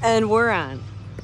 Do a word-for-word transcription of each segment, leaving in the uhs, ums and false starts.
And we're on.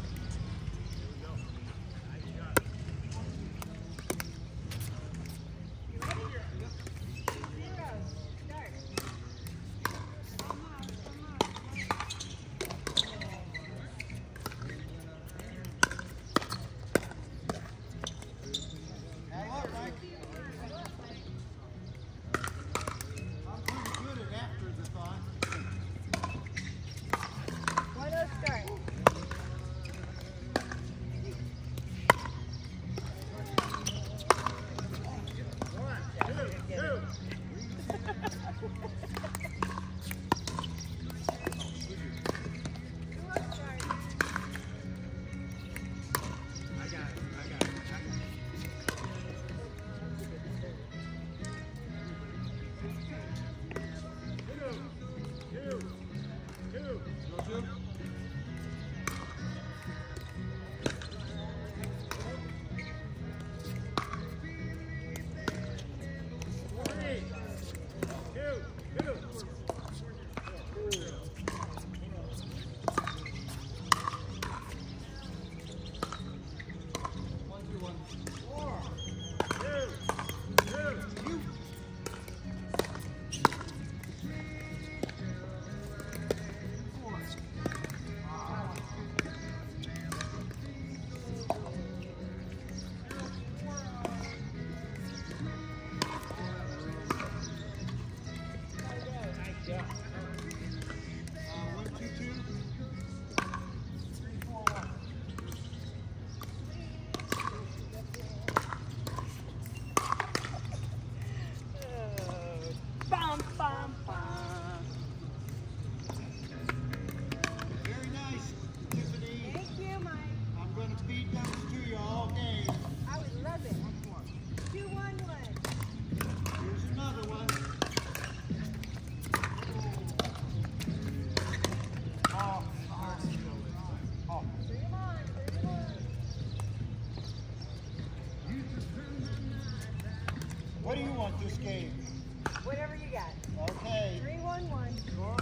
What do you want this game? Whatever you got. Okay. Three, one, one. Sure.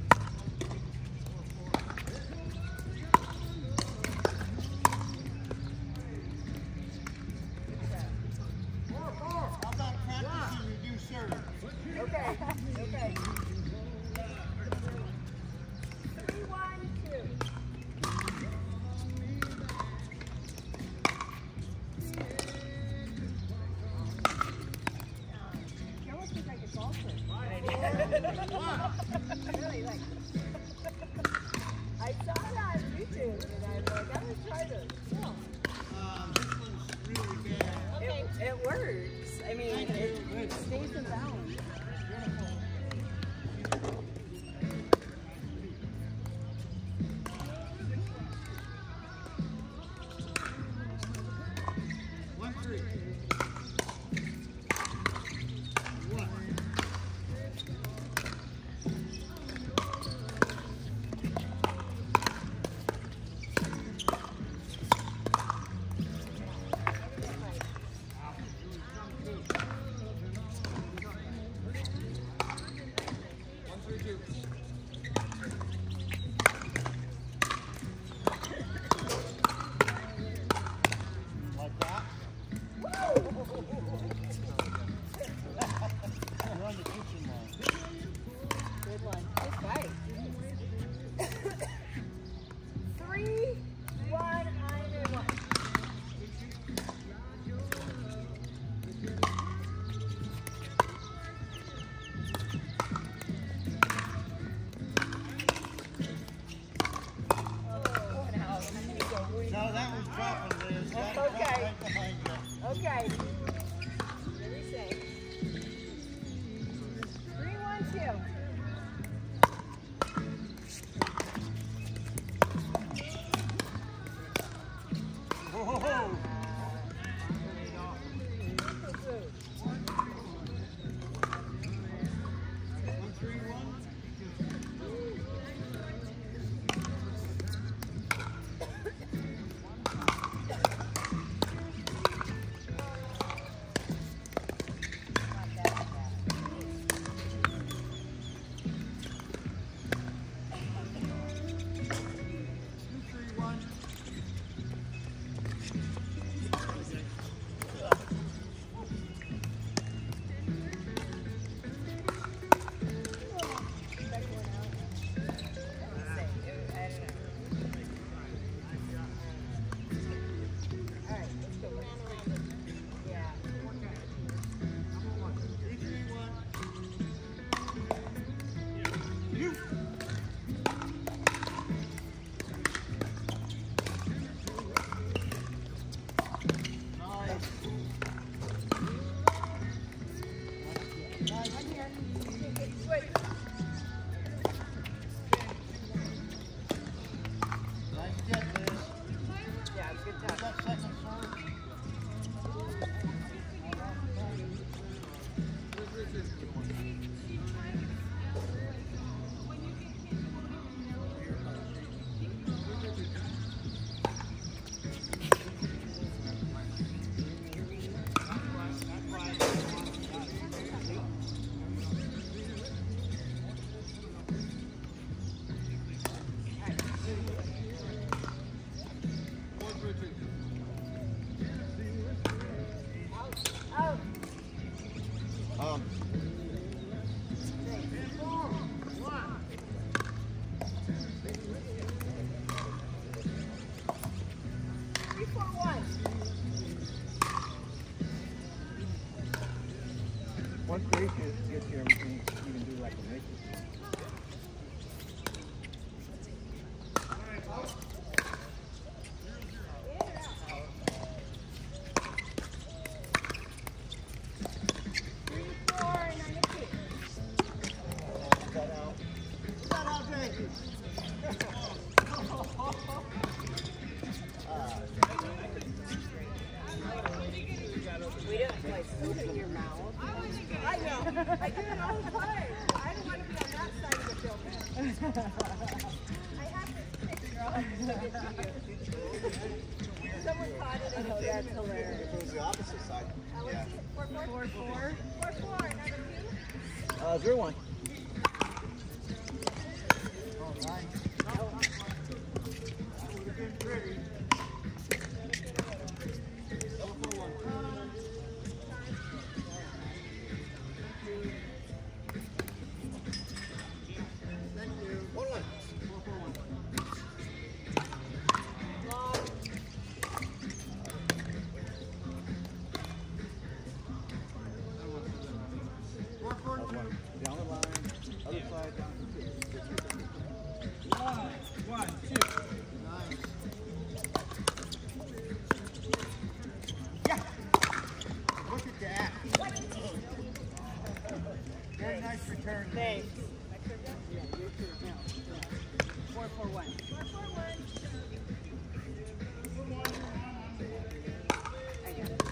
How about practicing your new serve? Okay. Okay. Three, one, two. You almost look like a golfer. Really, like. I saw that on YouTube, and I was like, I'm gonna try this. No. Um, this one's really bad. It, it works. I mean, Thank it, you. it stays in balance. One, three. One. this year, we can even do like a mix. We don't play food in your mouth. I know. I do it all the time. I don't want to be on that side of the building. I have this picture. Someone caught it and Oh, that's hilarious. It was the opposite side. Yeah. Four, four, four, four, four, four, number two. Uh, zero one. Down the line, other side down to two. One, one, two. Nice. Yeah. Look at that. Very nice return. Thanks. Yeah, your turn now. Four, four, one. Four, four, one. I got it.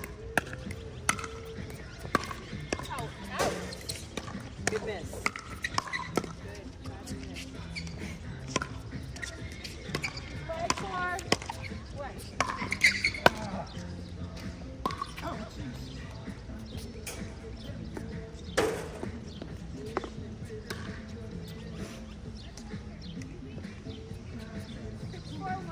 Out, out. Good miss. Five, four. What? Six, four, one.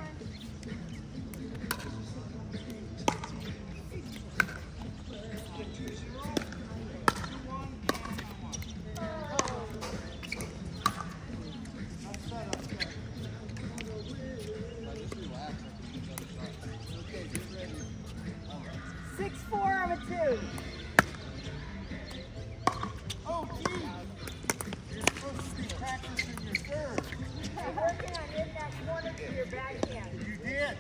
Six, four, I'm a two. Oh, gee. You're supposed to be practicing your serve. I'm working on getting that corner to your backhand. You did.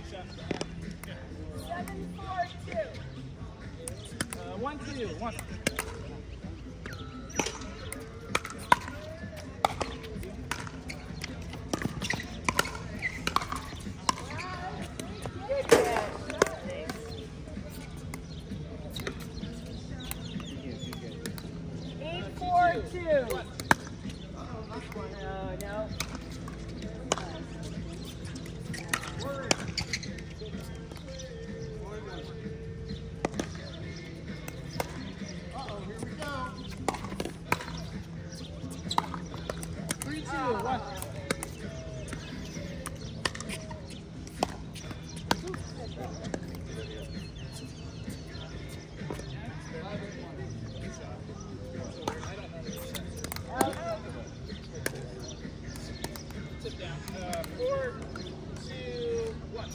Seven, four, two. Uh, one, two, one. Good catch. Eight, four, two. No, no. Uh-oh, here we go. Three, two, one. Sit down. Uh, four, two, one.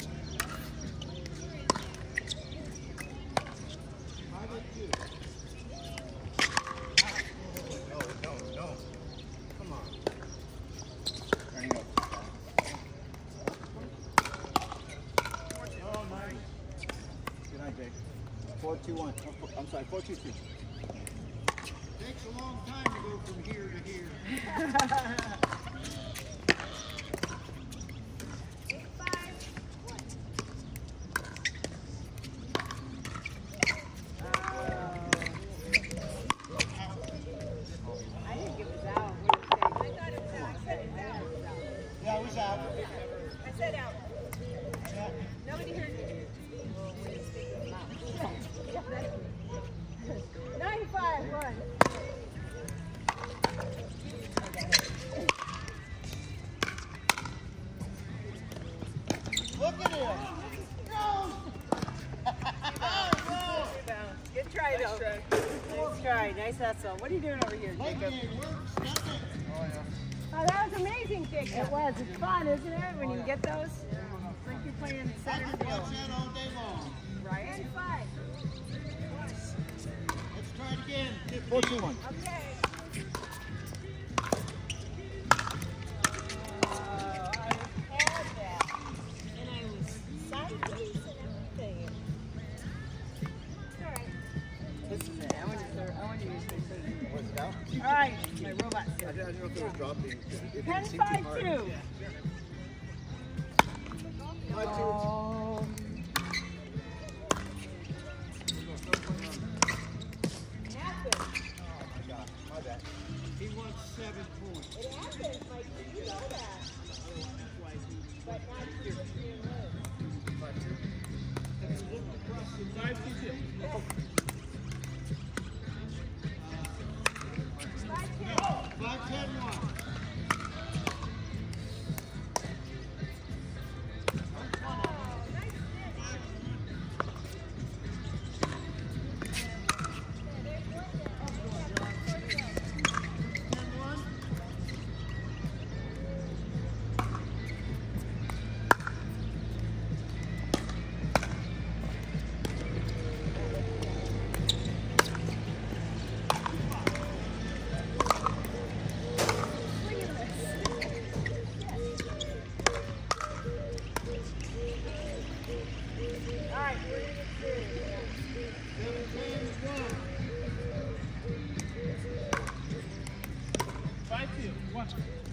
No, no, no. Come on. There you go. Oh, nice. Good night, Jake. Four, two, one. Oh, four, I'm sorry, four, two, two. Takes a long time to go from here to here. Eight, five, one. I didn't give it out. What do you I thought it was out. I said it was out. Yeah, it was out. I said out. Yeah. Nobody heard me. Nine, five, one. Look at him. Go. Good try, though. Nice try. Nice hustle. What are you doing over here, Jacob? Mikey, it works, doesn't it? Oh, yeah. Oh, that was amazing, Jacob. It was. It's fun, isn't it, when you get those? It's like you're playing I center could watch field, that all day long. right? Ten, five. Let's try it again. Four, two, one. Okay. All right, my robot. I didn't know if it was dropping. It ten, didn't seem five, too hard. two. Oh. My bad. He wants seven points. It happens, like, you know that. But not you. Five, two, two. Five, ten, one. Five, two, one.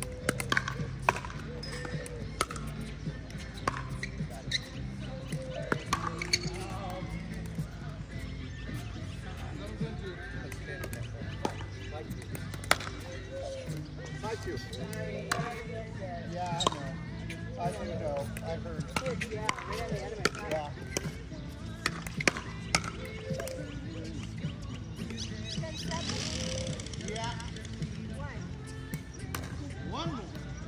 Five, two. Yeah, I know. I do know. I heard. Yeah, right on the end of my Yeah. Yeah. One more.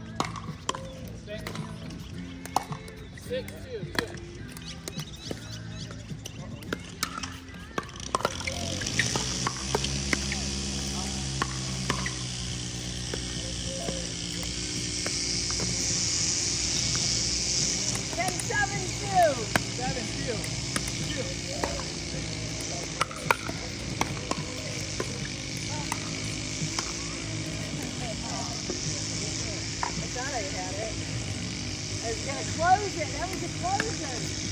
Six, two, two. ten, seven, two. Seven, two. Two. I thought I had it. I was gonna close it. That was a closer.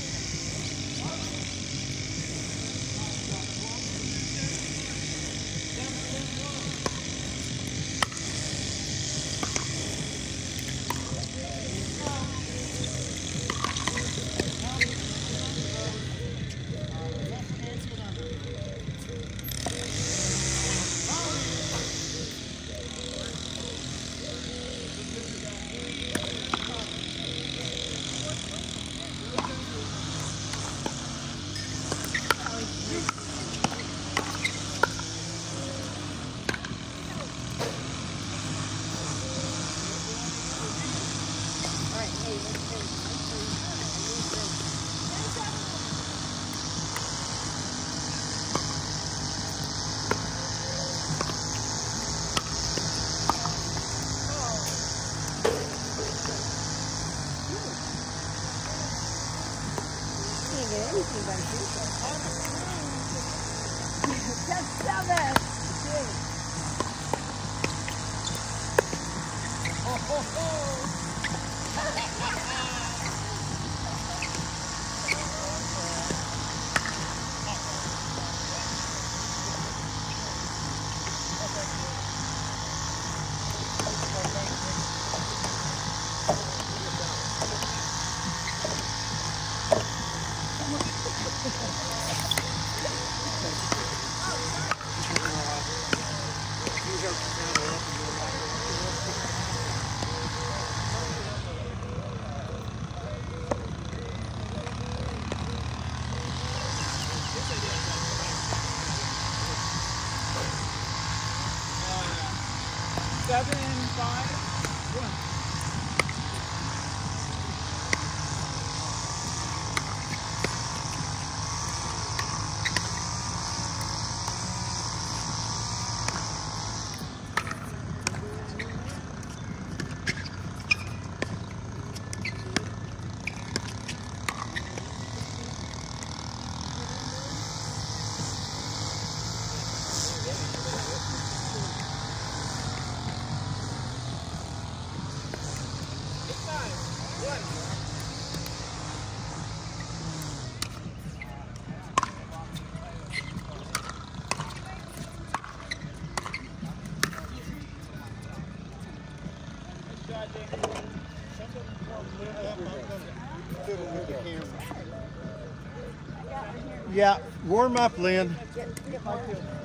Just seven. Ho, ho, ho. little near the camera. Yeah, right here. Yeah, warm up, Lynn. Get, get more.